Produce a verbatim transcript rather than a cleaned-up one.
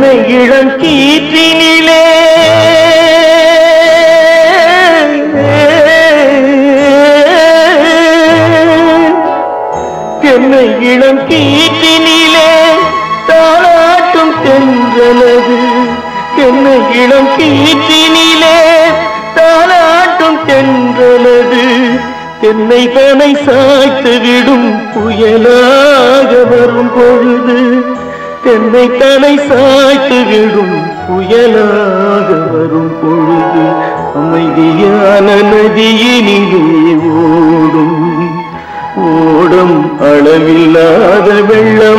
தென்னை இளம் கீற்றினிலே தென்னை இளம் கீற்றினிலே தாளாட்டும் தென்றலது தென்னை இளம் கீற்றினிலே தாளாட்டும் தென்றலது தென்னை தனை சாய்த்து விடும் புயலாக வரும் பொழுது தென்னை தனை சாய்த்து விடும் புயலாக வரும் பொழுது அமைதியான நதியினிலே ஓடும் ஓடும் அளவில்லாத வெள்ள